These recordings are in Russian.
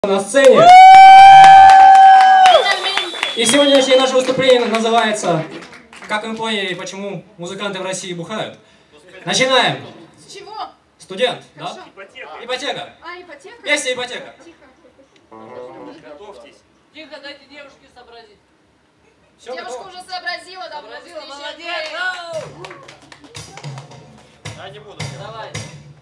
На сцене. И сегодняшнее наше выступление называется «Как вы поняли, почему музыканты в России бухают?». Начинаем. С чего? Студент, хорошо. Да? Ипотека. Ипотека. Ипотека? Песня «Ипотека». Тихо. Готовьтесь. Тихо, дайте девушке сообразить. Все Девушка готово? уже сообразила, давно. Сообразила, встречай. молодец! Я не буду. Давай.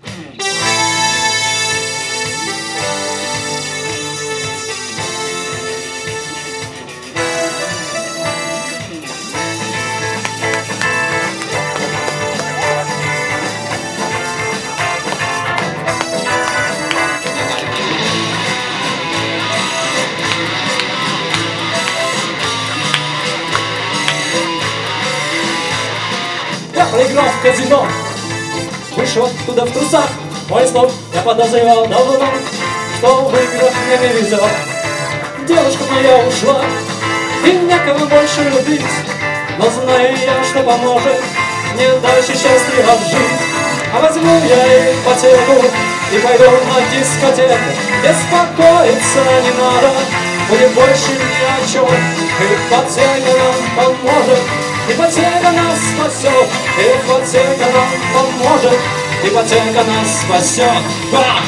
Я проиграл в казино, вышел оттуда в трусах. Мой снов я подозревал давно, что выиграв мне не везет. Девушка моя ушла, и некого больше любить. Но знаю я, что поможет мне дальше счастливо жить. А возьму я ипотеку и пойду на дискотеку. Беспокоиться не надо, будет больше ни о чем. Ипотека нам поможет, ипотека нас спасет, ипотека нам поможет, ипотека нас спасет. Ба!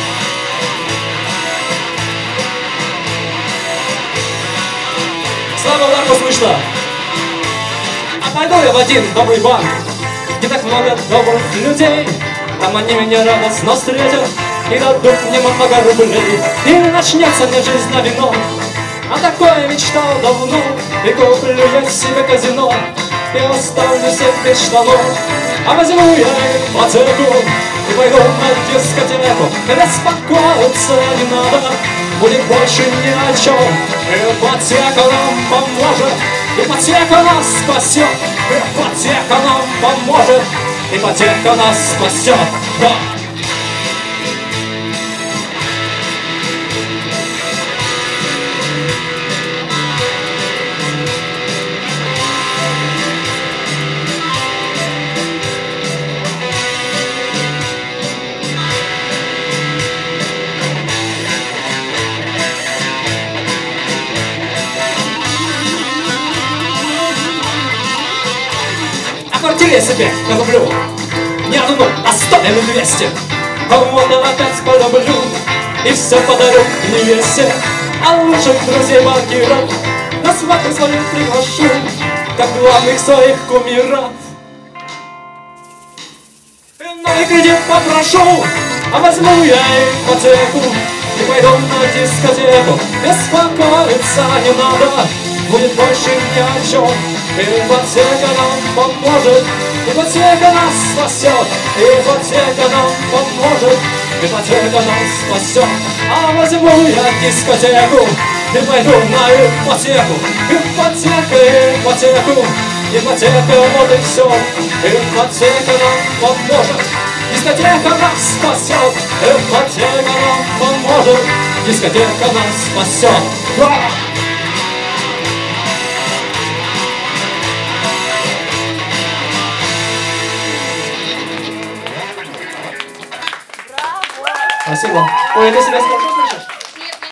Слава Богу, слышно! А пойду я в один добрый банк, где так много добрых людей. Там они меня радостно встретят и дадут мне много рублей. И начнется мне жизнь на вино, а такое мечтал давно. И куплю я себе казино и оставлю всех без штанов. А возьму я ипотеку и пойду на дискотеку. Беспокоиться не надо, будет больше ни о чем. Ипотека нам поможет, ипотека нас спасет, ипотека нам поможет, ипотека нас спасет. Да. А квартиру я себе накуплю не одну, а 100 или 200. А вот опять полюблю и все подарю невесте. А лучших друзей банкиров на свадьбу свою приглашу, как главных своих кумиров. Новый кредит попрошу, а возьму я ипотеку и пойду на дискотеку. Беспокоиться не надо, будет больше ни о чем. Ипотека нам поможет, ипотека нас спасет, ипотека нам поможет, ипотека нас спасет. А возьму я дискотеку и пойду на ипотеку. Ипотека, ипотеку, ипотека, вот и все. Ипотека нам поможет, дискотека нас спасет, ипотека нам поможет, дискотека нас спасет. Спасибо. Ой, ты себя хорошо слышишь?